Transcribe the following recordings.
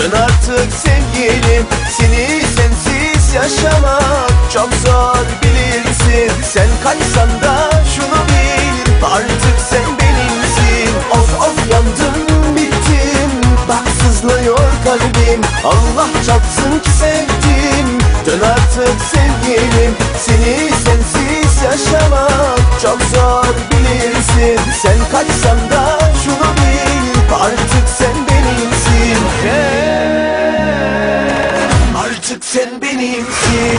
Dön artık sevgilim, seni sensiz yaşamak çok zor bilirsin. Sen kaçsan da şunu bil, artık sen benimsin. Of of yandım bittim, bak sızlıyor kalbim. Allah çarpsın ki sevdim. Dön artık sevgilim, seni sensiz yaşamak çok zor bilirsin. Sen kaçsan da şunu bil, artık sen benimsin. Artık sen benimsin.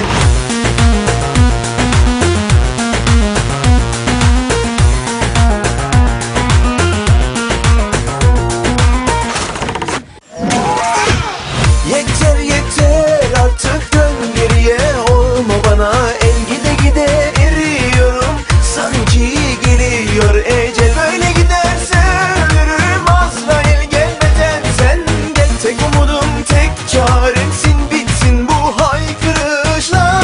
Yeter yeter artık, dön geriye, olma bana el gide gide eriyorum. Sanki geliyor ecel, böyle giderse ölürüm. Azrail gelmeden sen gel, tek umudum tek çaremsin, bitsin bu haykırışlar.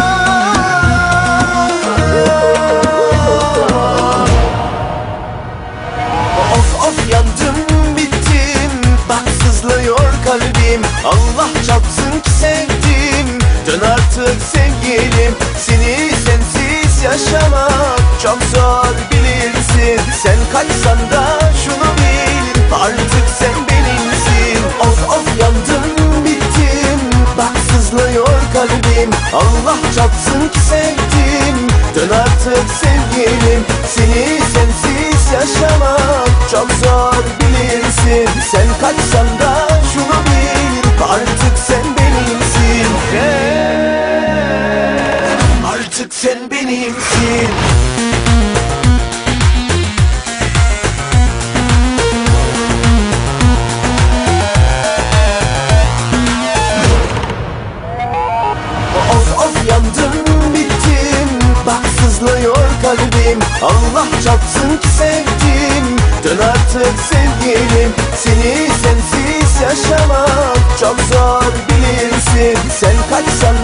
Of of yandım bittim, bak sızlıyor kalbim. Allah çarpsın ki sevdim. Dön artık sevgilim, seni sensiz yaşamak çok zor bilirsin. Sen kaçsan da şunu bil, artık sen benimsin. Of of yandım bittim, bak sızlıyor kalbim. Allah çarpsın ki sevdim. Dön artık sevgilim, seni sensiz yaşamak çok zor bilirsin. Sen kaçsan da şunu bil, artık sen benimsin. Artık sen benimsin. Of of yandım bittim, bak sızlıyor kalbim. Allah çarpsın ki sevdim. Dön artık sevgilim, seni sensiz yaşamak çok zor bilirsin. Sen kaçsan